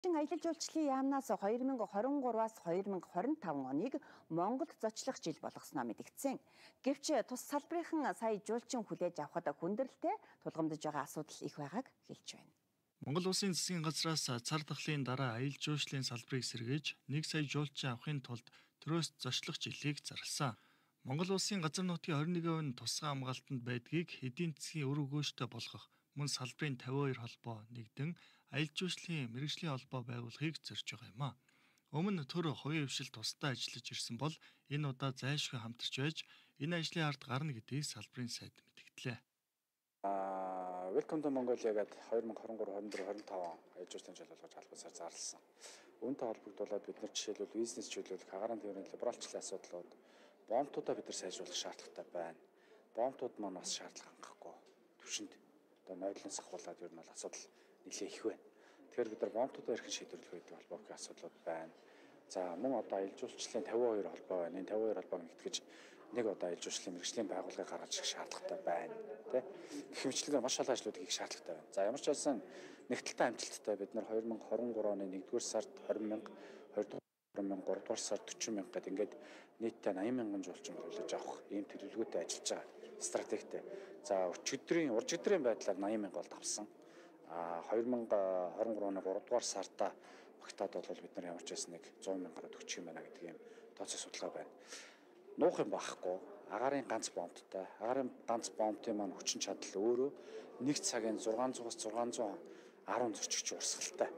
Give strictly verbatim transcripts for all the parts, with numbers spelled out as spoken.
Аялал жуулчлалын яамнаас хоёр мянга хорин гураваас хоёр мянга хорин таван оныг Монголд зочлох жил болгосноо мэдэгдсэн. Гэвч тус салбарынхан сая жуулчин хүлээж авахд хүндрэлтэй тулгамдж байгаа асуудал их байгааг хэлж байна. Монгол Улсын засгийн газраас цар тахлын дараа аялал жуулчлалын салбарыг сэргээж нэг сая жуулчин авахын тулд төрөөс зочлох жилийг зарласан. Монгол Улсын газар нутгийн хорин нэгэн хувь нь тусгай хамгаалтанд байдгийг эдийн засгийн үр өгөөжтэй болгох мөн салбарын тавин хоёр холбоо нэгдэн аялал жуулчлалын мэргэжлийн холбоо байгуулахыг зорж байгаа юм а. Өмнө төр хувийн хвшил тусдаа ажиллаж ирсэн бол энэ удаа зайлшгүй хамтарч байж энэ ажлын ард гарна гэдгийг салбарын сайд мэдгдлээ. Аа, Welcome to Mongolia гэдэг хоёр мянга хорин гурав, хорин дөрөв, хорин таван аялал жуулчлалын жил болгож албасаар зарласан. Үүнтэй холбогдуулаад бид нар жишээлбэл бизнес чөлөөлөх, агаарын тээврийн либералчлалын асуудлууд, бомтуудаа бид нар сайжруулах шаардлагатай байна. Бомтууд маань бас шаардлага хангахгүй төвшөнд одоо нойлон сахуулаад ер нь бол асуудал нэлээд их байна. Тэгэхээр бид нар бомтуудаа эрхэн шийдвэрлэх гэдэг холбоогийн асуудлууд байна. За мөн одоо аялал жуулчлалын тавин хоёр холбоо байна. Энэ тавин хоёр холбоог нэгтгэж нэг одоо аялал жуулчлалын мэргэжлийн байгууллагыг гаргаж ирэх шаардлагатай байна. Тэ? Гэх мэтчлэн маш олон ажлуудыг хийх шаардлагатай байна. За ямар ч байсан нэгдэлтэй амжилттай бид нар хоёр мянга хорин гурав оны нэгдүгээр сард хорин мянга, хоёрдугаар мянга, гуравдугаар сард орчим мянга гэдэг ингээд нийтдээ найман мянган жуулчин боловлож авах ийм төлөвлөгөөтэй ажиллаж байгаа стратегтэй. За өчигдрийн уржигдрийн байдлаар найман мянга бол давсан. А хоёр мянга хорин гурав оны гуравдугаар сарда багтаад бол бид нар ямар ч байсан нэг зуун мянгаар төгчих юм байна гэдэг ийм тооцоо судалгаа байна. Нуух юм байхгүй. Агаарын ганц бомттой. Агаарын ганц бомтын маань хүчин чадал өөрөө нэг цагийн зургаан зугаас зургаан зуун арван зорчигч урсгалтай.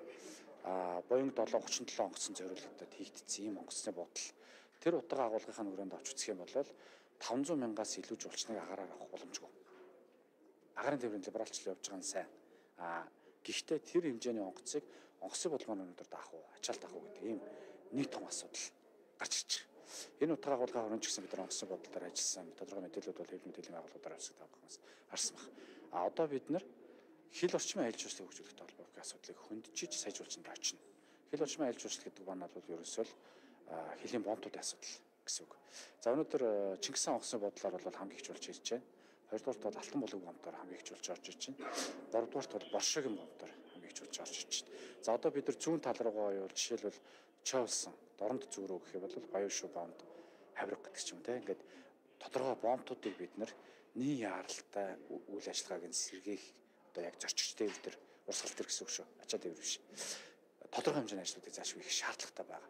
А Боинг долоон гучин долоо онгоцон зориулагдаад хийгдсэн ийм онгоцны бодол. Тэр утга агуулгынхаа хүрээнд авч үзэх юм бол таван зуун мянгаас илүү жуулчныг агаараар авах боломжгүй. Агаарын тээврийн либералчлал явж байгаа нь сайн. А гэхдээ тэр хэмжээний онгоцыг онгоцын бодлогын өндөр даах уу, ачаал даах уу гэдэг ийм нэг том асуудал гарч ирж байна. Энэ утга агуулгын хүрээнд ч гэсэн бид нар онгоцны бодлол дээр ажилласан тодорхой мэдээлэлүүд бол хэвлэл мэдээллийн байгууллагуудаар авсан тавхаас харсан баг. А одоо бид нар хил орчмын аялал жуулчлалыг хөгжүүлэхтэй холбоотой асуудлыг хөндөж сайжруулсан очно. Хил орчмын аялал жуулчлал гэдэг маань бол ерөөсөө л хилийн бомтуудын асуудал гэсэн үг. За өнөөдөр Чингис хаан онгоцны бодлоор бол хамгийн их жуулч ирж байна. Хоёрдугаарт бол алтан булаг бомтоор хамгийн их жуулч орж ирж байна. Гуравдугаарт бол боршогийн бомтоор хамгийн их жуулч орж ирж байна. За одоо бид нар зүүн тал руугаа явуул жишээлбэл Чоулсан дорнд зүүн рүү гэхэд бол Баяушуу бомт хавирга гэдэг ч юм те ингээд тодорхой бомтуудыг бид нар нийт яаралтай үйл ажиллагааг нь сэргээх одоо яг зорчигч тээвэр дээр урсгал төр гэсэн үг шүү. Ачаа тээвэр биш. Тодорхой хэмжээний ажлуудыг заашгүй их шаардлагатай байна.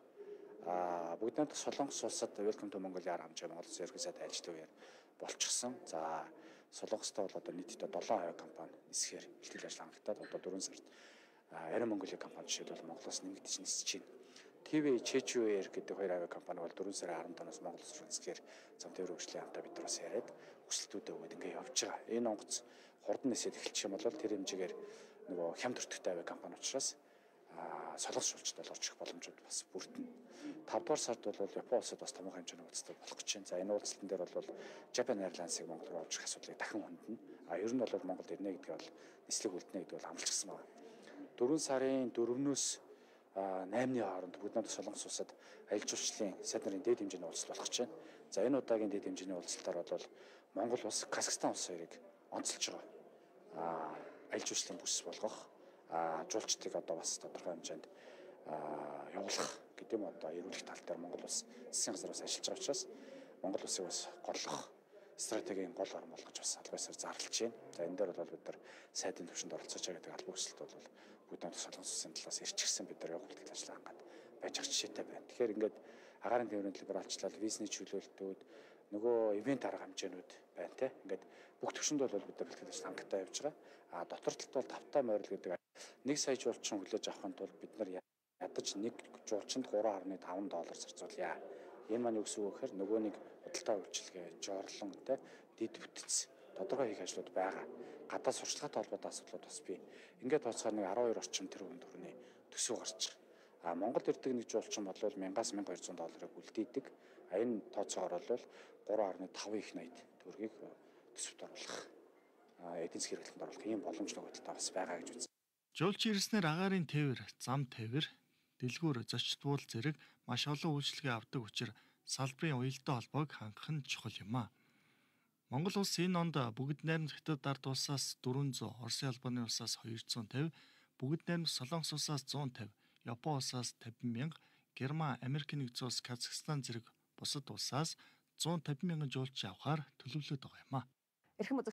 А бүгд найрамдах Солонгос улсад Welcome to Mongolia хэмжээ Монгол Улсын ерхий сайд ажилтны үеэр болчихсон. За Солонгостой бол одоо нийтдээ долоон авиакомпани нисэхээр бэлтгэл ажил хангалтад одоо дөрвөн сард Air Mongolia компани жишээлбэл Монголоос нэмэгдэж нисэж байна. ти ви Jeju Air гэдэг хоёр авиакомпани бол дөрвөн сарын арван тоноос Монгол улс руу нисэхээр зам тээвэр хөгжлийн хамтаа бид нараас яриад хүсэлтүүдээ өгөөд ингээ явж байгаа. Энэ онгоц хурдан нисээд эхэлчих юм бол тэр хэмжээгээр нөгөө хямд өртөгтэй авиакомпани учраас солонгос жуулчдад орж ирэх боломжууд бас бүрдэнэ. тавдугаар сард бол Япон улсад бас томоохон хэмжээний уулзалт болох гэж байна. За энэ уулзалтан дээр бол Japan Airlines-ыг Монгол руу авч ирэх асуудлыг дахин хөндлөнө. А ер нь бол Монголд ирнэ гэдгийг бол нислэг үлдэнэ гэдгийг бол амлажсан байна. дөрвөн сарын дөрөвнөөс наймны хооронд бүгд найрамдах Солонгос улсад аялал жуулчлалын сайд нарын дээд хэмжээний уулзалт болох гэж байна. За энэ удаагийн дээд хэмжээний уулзалтаар бол Монгол улс Казахстан улс хоёрыг онцолж байгаа. А аялал жуулчлалын бүс болгох а жуулчдыг одоо бас тодорхой хэмжээнд явуулах гэдэг юм одоо эрүүлэх тал дээр Монгол улс засгийн газраас ажиллаж байгаа учраас Монгол улсыг бас голлох стратегийн гол орн болгож бас албасаар зарлж байна. За энэ дээр бол бид нар сайдын төвшөнд оролцож байгаа гэдэг албан хүсэлт бол бүгд найрамдах Солонгос улсын талаас ирчихсэн бид нар явах бэлтгэл ажиллагаа хангаад байж ах жишээтэй байна. Тэгэхээр ингээд агаарын тээврийн либералчлал, визний чөлөөлтүүд, нөгөө ивент арга хэмжээнүүд байна те. Ингээд бүх төвшөнд бол бид нар бэлтгэл ажиллагаа хангалттай явж байгаа. А дотор талд бол тавтай морил гэдэг нэг сая жуулчин хүлээж авахын тулд бид нар ядаж нэг жуулчинд гурван гаруй таван доллар зарцуулъя. Энэ маань юу гэсэн үг гэхээр нөгөө нэг худалдаа үйлчилгээ, жоорлон те дид бүтц тодорхой хийх ажлууд байгаа. Гадаад сурчлагатай холбоотой асуудлууд бас бий. Ингээд тооцохоор нэг арван хоёр орчим тэрбум төгрөгийн төсөв гарч байгаа. А Монголд ирдэг нэг жуулчин бол мянгаас мянга хоёр зуун долларыг үлдээдэг. А энэ тооцоогоор бол гурван гаруй таван их найд төгрөгийг төсөвт оруулах. А эдийн засгийн хэрэглэнд оруулах ийм боломжтой байдалтай бас байгаа гэж үзсэн. Жуулч ирснээр агаарын тээвэр, зам тээвэр, дэлгүүр, зочдбуул зэрэг маш олон үйлчилгээ авдаг учраас салбарын уялдаа холбоог хангах нь чухал юм а. Монгол улс энэ онд бүгд найрамдах Хятад ард улсаас дөрвөн зуун, Оросын албаны улсаас хоёр зуун тавь, бүгд найрамдах Солонгос улсаас зуун тавь, Япон улсаас тавин мянга, Герман, Америк нэгдсэн улс, Казахстан зэрэг бусад улсаас зуун тавин мянган жуулчин авахар төлөвлөд байгаа юм а. Эрхэм